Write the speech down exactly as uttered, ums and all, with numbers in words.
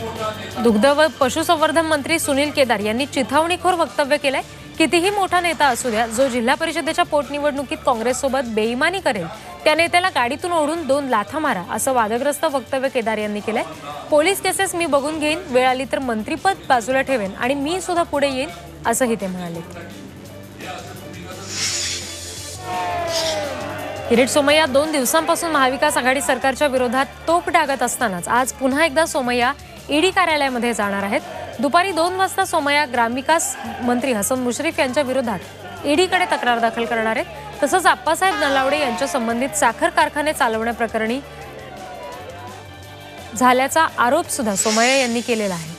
दुग्ध व पशुसंवर्धन मंत्री सुनील केदार यांनी चिथावणीखोर वक्तव्य केलंय। कितीही मोठा नेता असू द्या, जो जिल्हा परिषदेच्या पोटनिवडणुकीत काँग्रेससोबत बेईमानी करेल त्या नेत्याला गाडीतून ओढून दोन लाथा मारा असं वादग्रस्त वक्तव्य केदार यांनी केलंय। पोलीस केसेस मी बघून घेईन, वेळ आली तर मंत्रीपद बाजूला ठेवेन आणि मी सुद्धा पुढे येईन असंही ते म्हणाले। किरीट सोमय्या दोन दिवसांपासून महाविकास आघाडी सरकारच्या विरोधात तोफ डागत असतानाच आज पुन्हा एकदा सोमय्या ईडी कार्यालयामध्ये जाणार आहेत। दुपारी दोन वाजता सोमय्या ग्रामविकास मंत्री हसन मुश्रीफ यांच्या विरोधात ईडीकडे तक्रार दाखल करणार आहेत। तसंच आप्पासाहेब नलावडे यांच्या संबंधित साखर कारखाने चालवण्याप्रकरणी झाल्याचा आरोप सुद्धा सोमय्या यांनी केलेला आहे।